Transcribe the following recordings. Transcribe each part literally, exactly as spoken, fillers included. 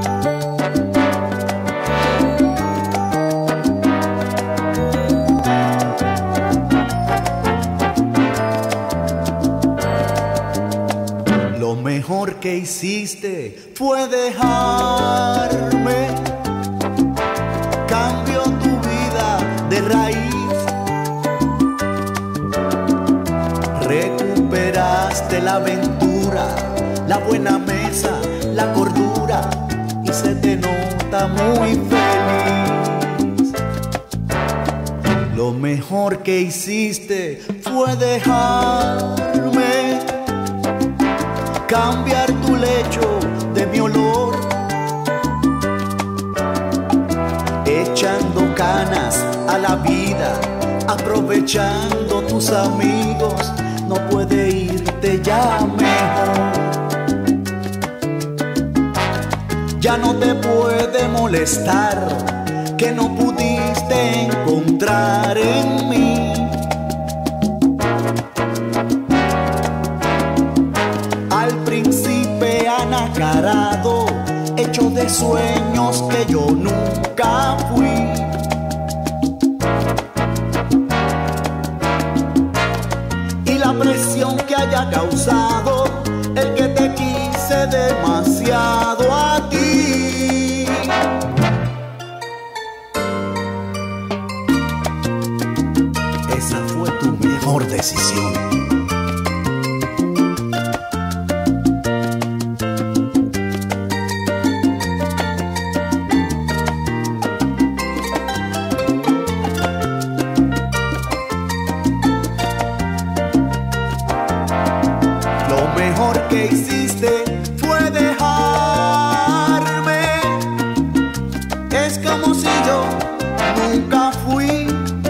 Lo mejor que hiciste fue dejarme. Cambió tu vida de raíz. Recuperaste la aventura, la buena mesa, la cordura, y se te nota muy feliz. Lo mejor que hiciste fue dejarme. Cambiar tu lecho de mi olor, echando canas a la vida, aprovechando tus amigos. No puede irte ya mejor. Ya no te puede molestar que no pudiste encontrar en mí al príncipe anacarado, hecho de sueños que yo nunca fui. Y la presión que haya causado el que te quise demasiado a ti. Esa fue tu mejor decisión. Lo mejor que hiciste fue dejarme. Es como si yo nunca fui.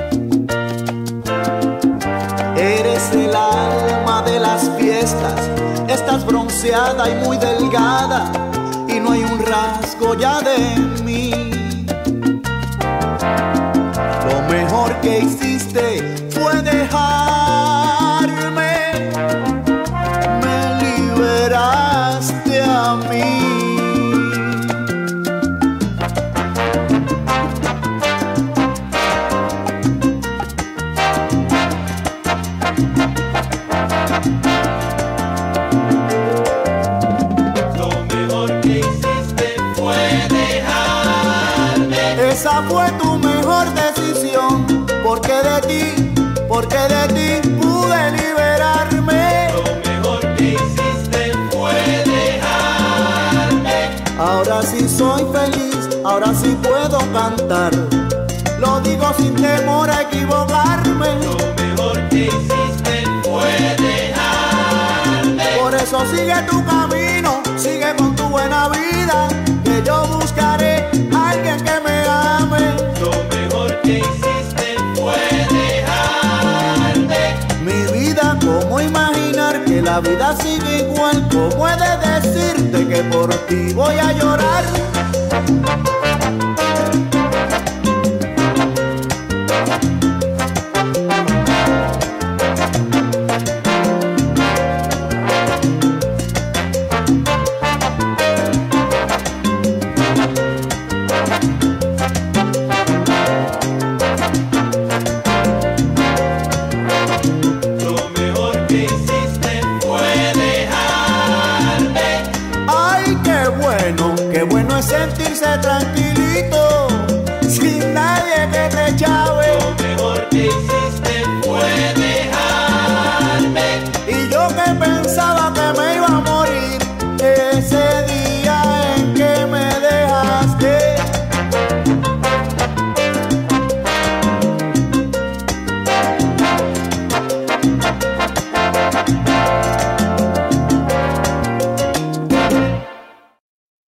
Eres el alma de las fiestas. Estás bronceada y muy delgada, y no hay un rasgo ya de mí. Lo mejor que hiciste fue dejarme. Liberaste a mí. Lo mejor que hiciste fue dejarme. Esa fue tu mejor decisión, porque de ti, porque de ti pude liberarme. Ahora sí soy feliz, ahora sí puedo cantar. Lo digo sin temor a equivocarme. Lo mejor que hiciste fue dejarme. Por eso sigue tu camino, sigue con tu buena vida, que yo buscaré a alguien que me ame. Lo mejor que hiciste fue dejarme. Mi vida, ¿cómo imaginar que la vida sigue igual? ¿Cómo he de decirte que por ti voy a llorar? Qué bueno es sentirse tranquilito, sin nadie que te echa